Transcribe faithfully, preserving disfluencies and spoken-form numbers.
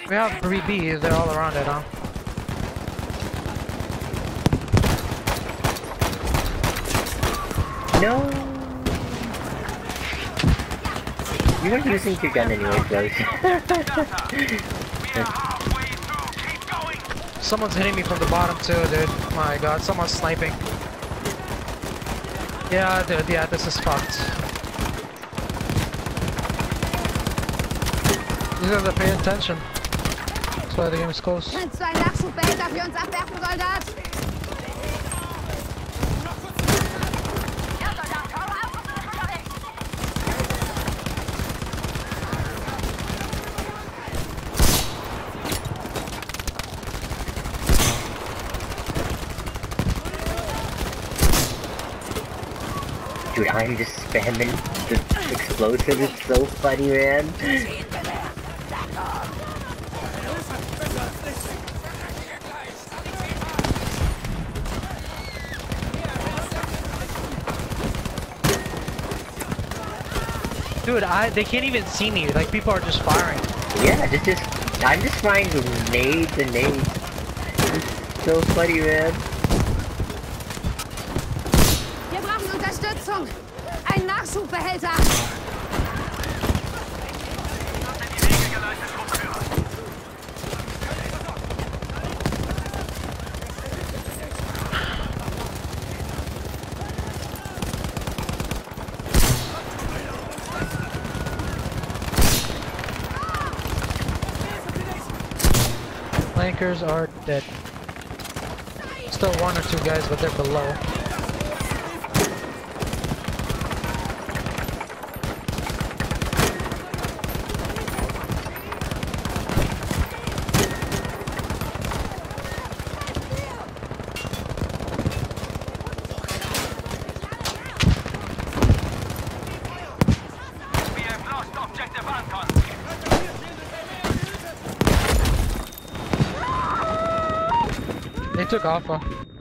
We have three Bs, they're all around it, huh? No! You weren't using your gun anyway, Rose. Someone's hitting me from the bottom too, dude. My god, someone's sniping. Yeah, dude, yeah, this is fucked. These guys are paying attention. That's why the game is close. Kannst du einen Nachschubehälter für uns abwerfen, Soldat? Dude, I'm just spamming the explosive. It's so funny, man. Dude, I they can't even see me. Like people are just firing. Yeah, just just I'm just firing nades and nades. It's so funny, man. Wir brauchen Unterstützung. Ein Nachschubbehälter. Flankers are dead. Still one or two guys, but they're below. They took Alpha.